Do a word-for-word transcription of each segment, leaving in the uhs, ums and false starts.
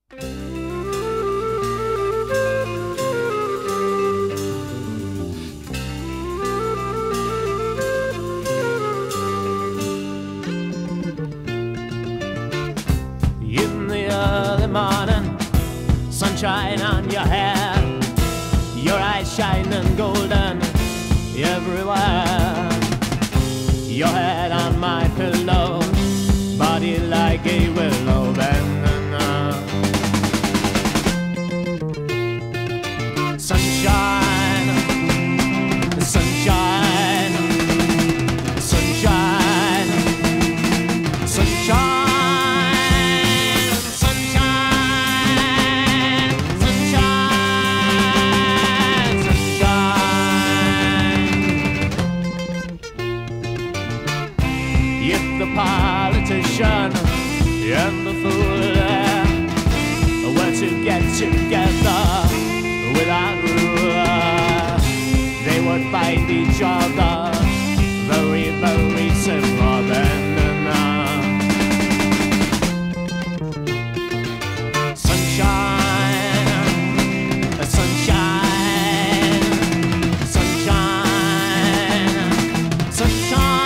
In the early morning, sunshine on your hair, your eyes shining golden everywhere. Your head on my pillow, body like a willow bending up. Sunshine, sunshine, sunshine, sunshine. Politician and the fool were to get together without rule, they would find each other very, very simple then. Sunshine, sunshine, sunshine, sunshine.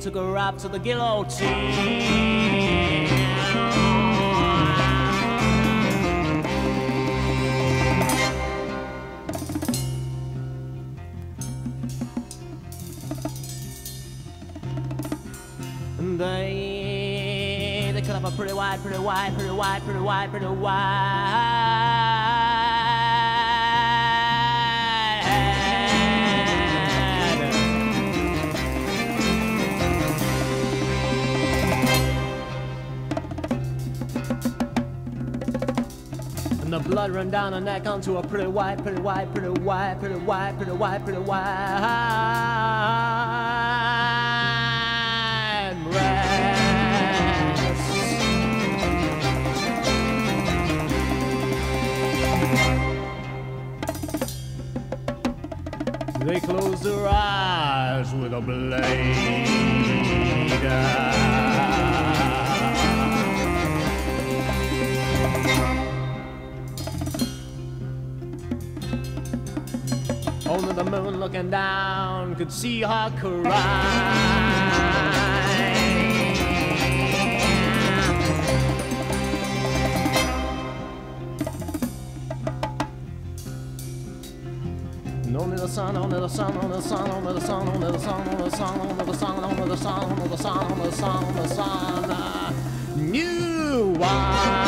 took a rap to the guillotine. And they, they cut up a pretty wide, pretty wide, pretty wide, pretty wide, pretty wide. And the blood run down her neck onto a pretty wide, pretty wide, pretty wide, pretty wide, pretty wide, pretty wide breast. They closed their eyes with a blade. Only the moon looking down could see her cry. And only the sun, only the sun, only the sun, only the sun, only the sun, only the sun, only the sun, only the sun, only the sun, only the sun, only the sun, uh, knew why.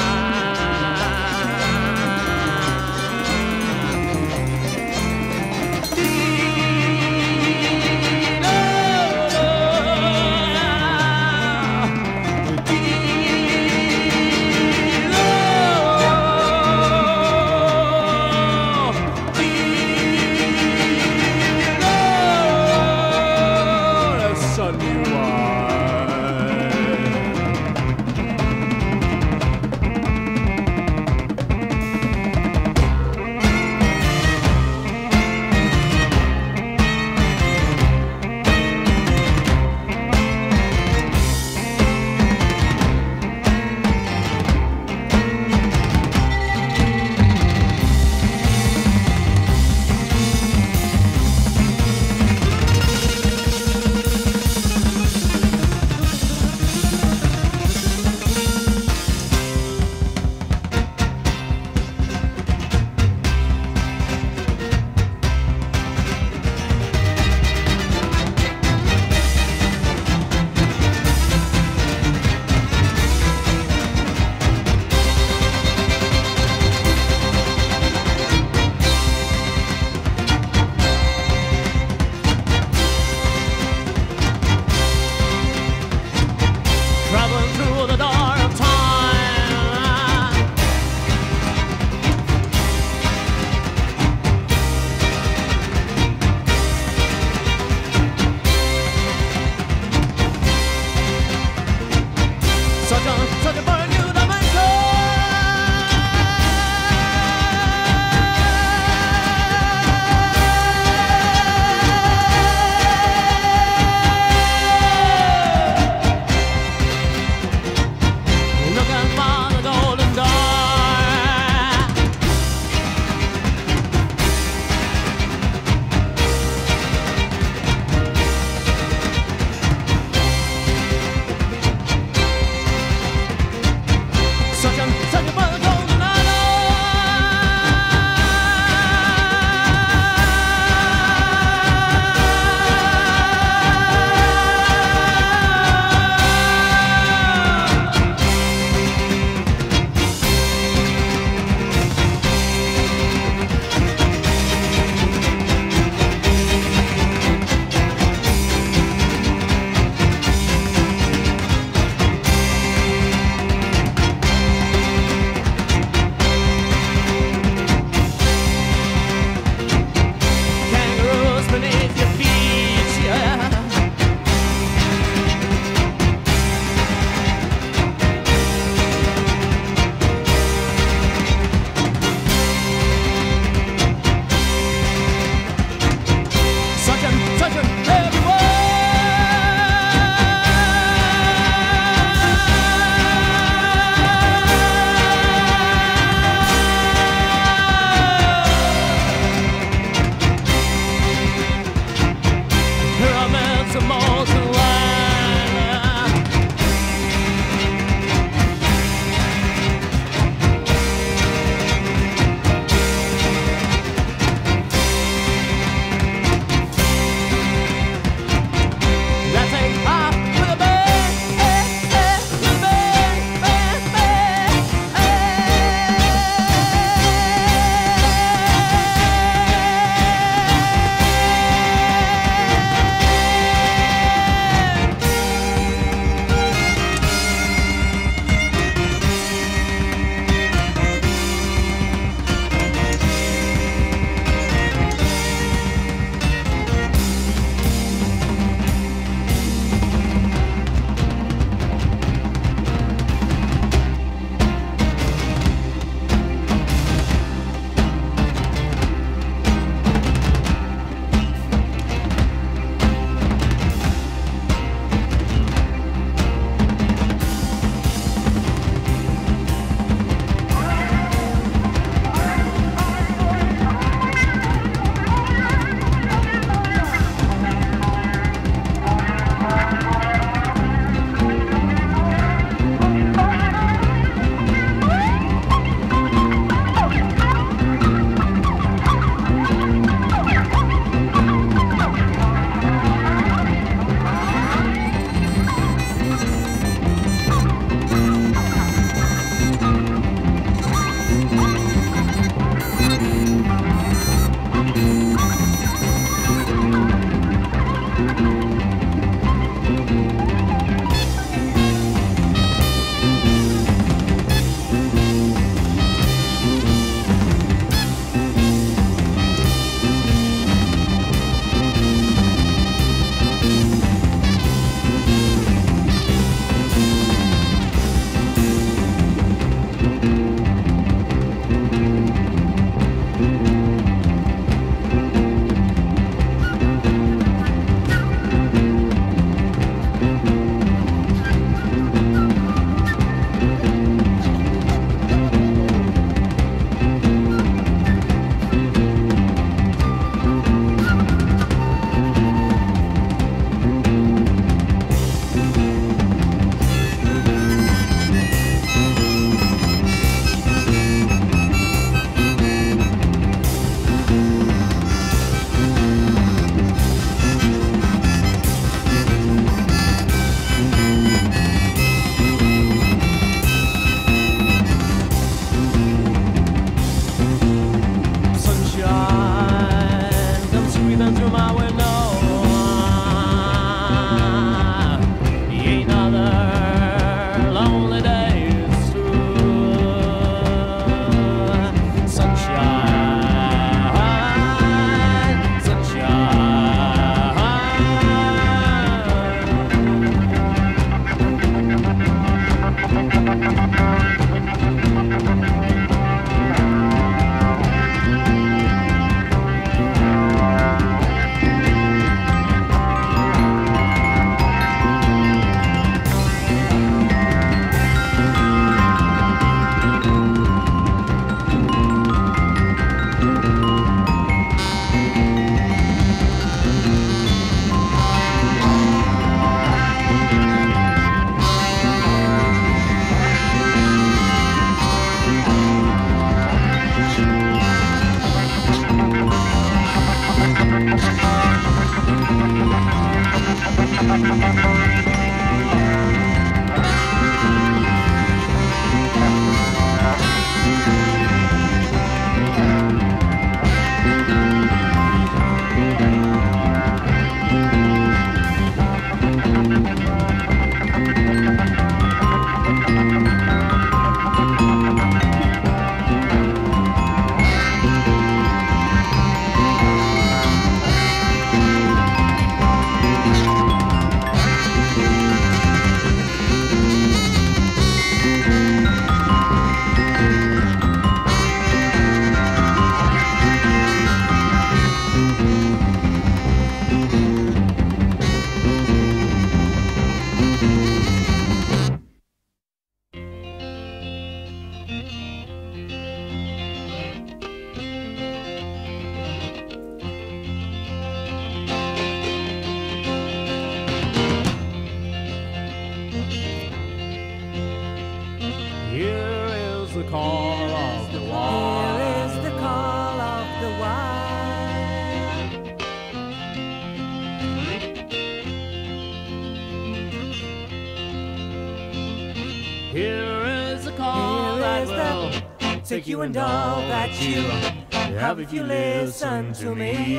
take you and all that you have if you listen to me.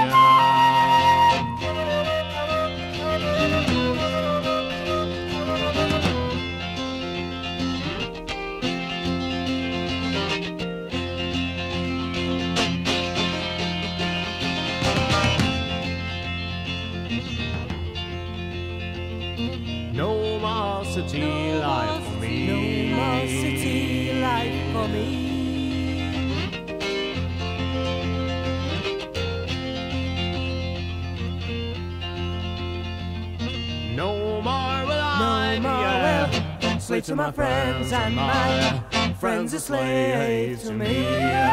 No more city life for me. No more city life for me. No more will I No more be will a slave to my friends, and my friends a slave to me.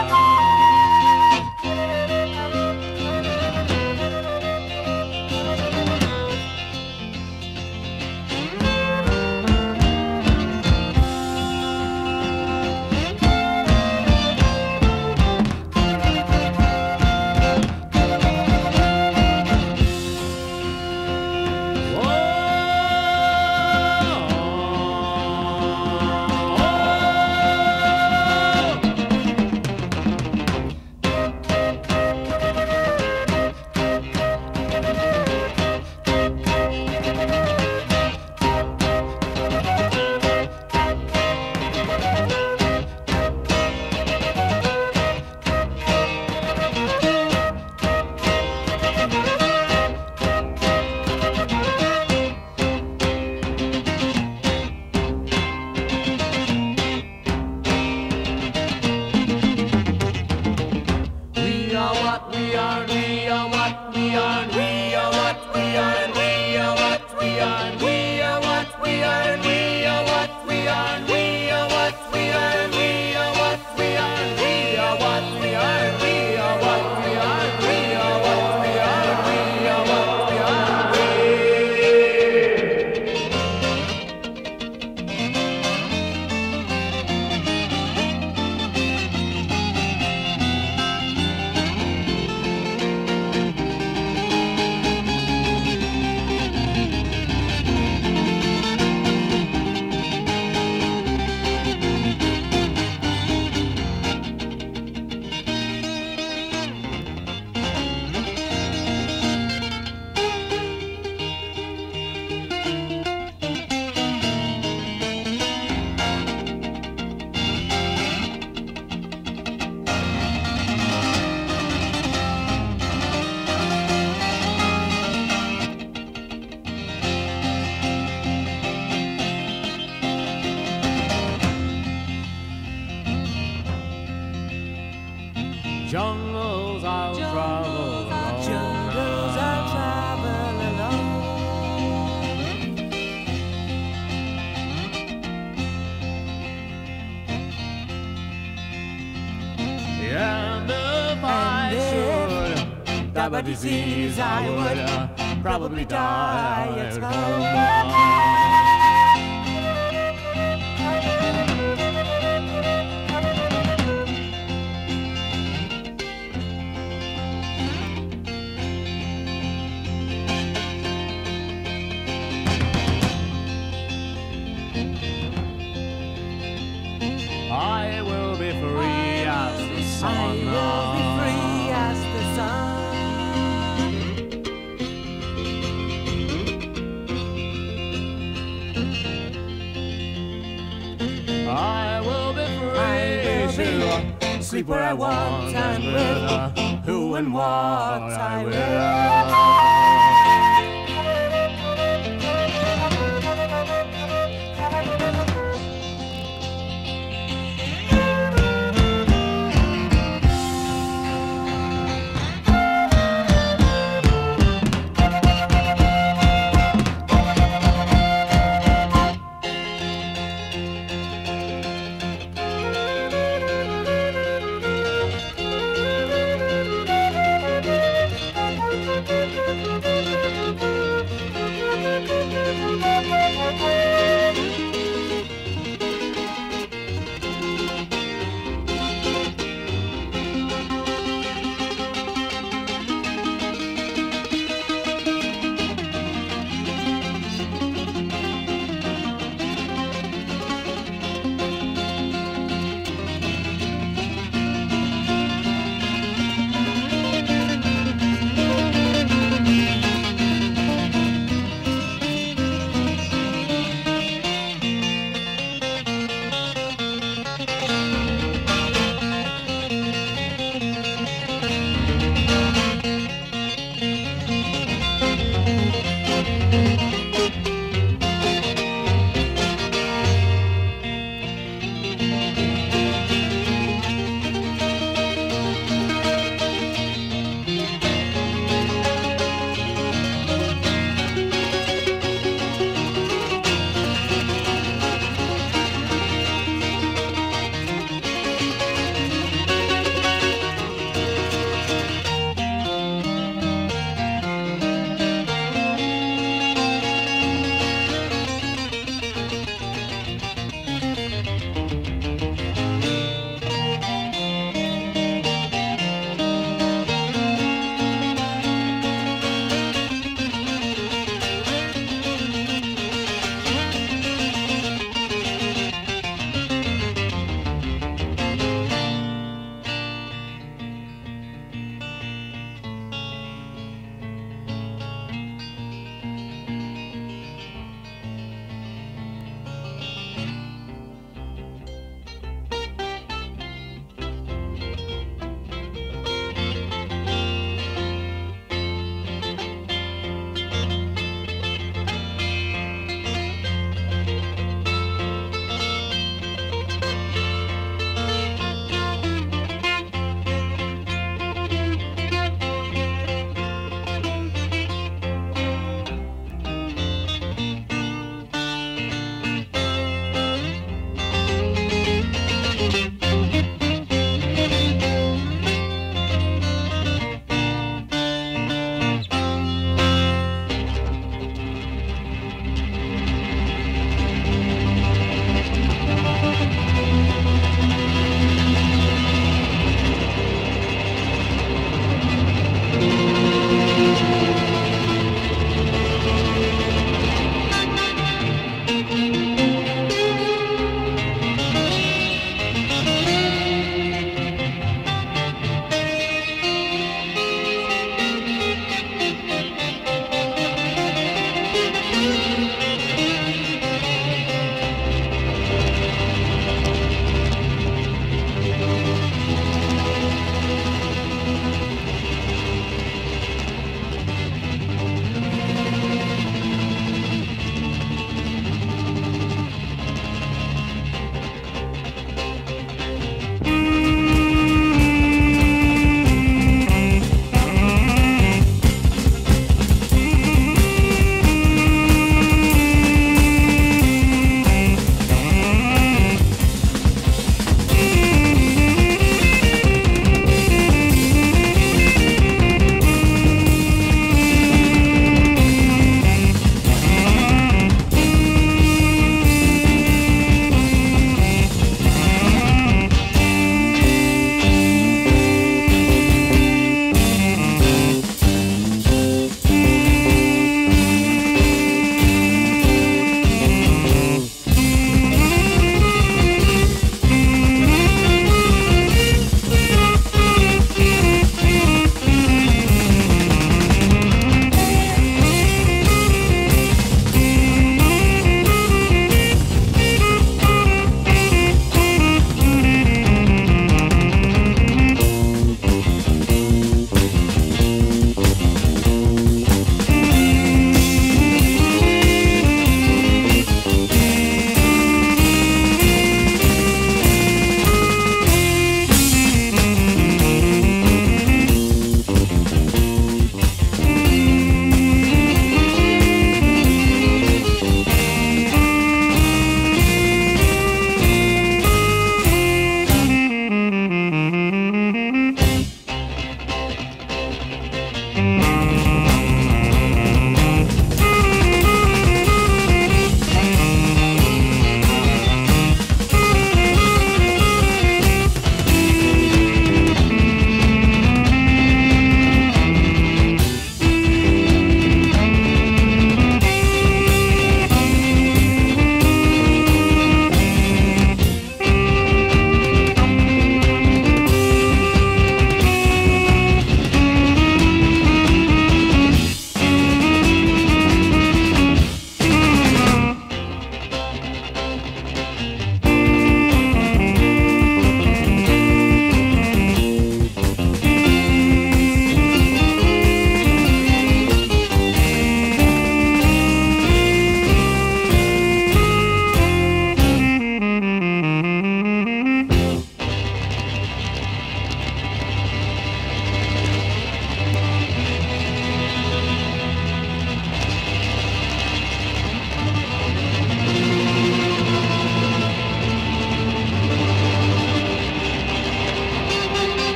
Jungles I'll travel alone. Jungles I'll travel alone. And if I should die by disease, I would uh, probably die at home. I will be free as the sun. I will be free as the sun. I will be free I will to be sleep where I want and with uh, who and what I will. Thank you.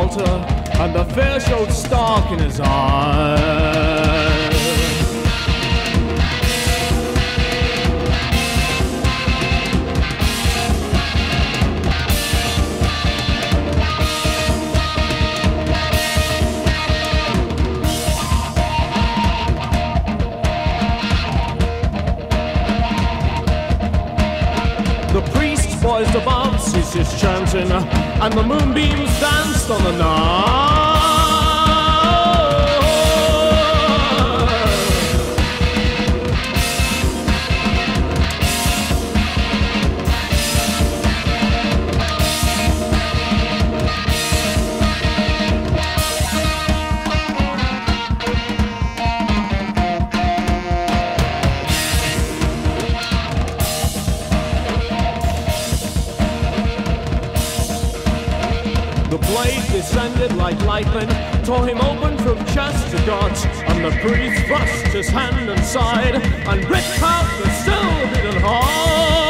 altar, and the fear showed stark in his eyes. Poised above ceased his chanting, and the moonbeams danced on the night. Descended like lightning, tore him open from chest to gut, and the priest thrust his hand inside and ripped out the still hidden heart.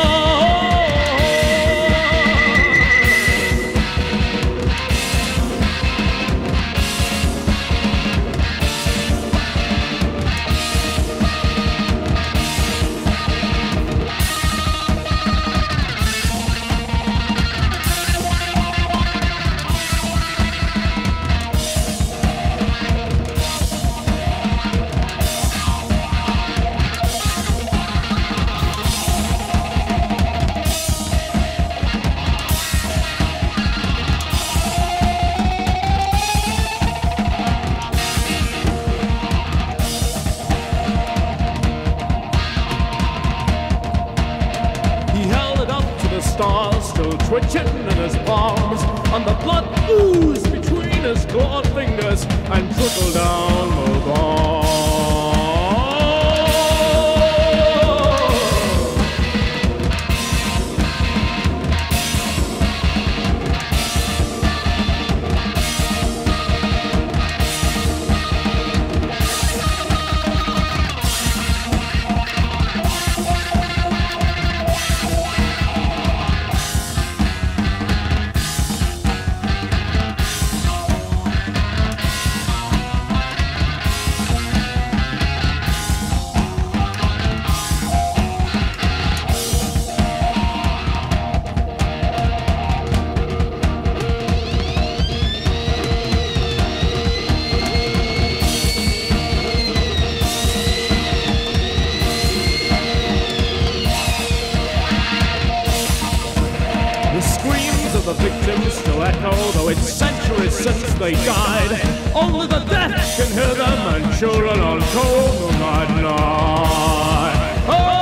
Twitching in his palms, and the blood oozed between his clawed fingers and trickled down the bone. The victims still echo, though it's centuries since they died. Only the dead can hear them, and children on cold moonlight night. Oh!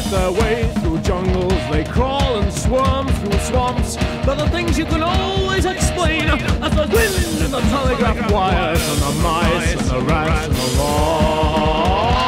their way through jungles, they crawl and swarm through swamps. They're the things you can always explain, as the wind and the telegraph wires, and the mice and the rats and the law.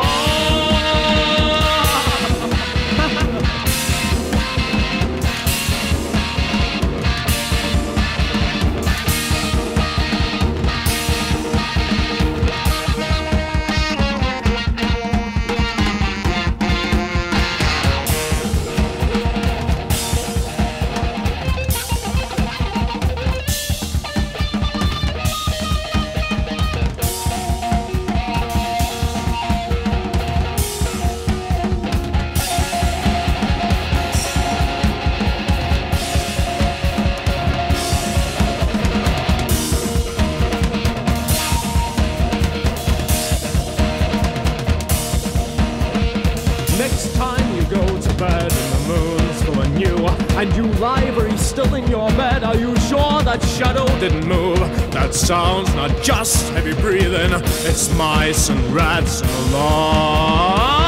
Next time you go to bed and the moon's full of new, and you lie very still in your bed, are you sure that shadow didn't move? That sound's not just heavy breathing, it's mice and rats and the law.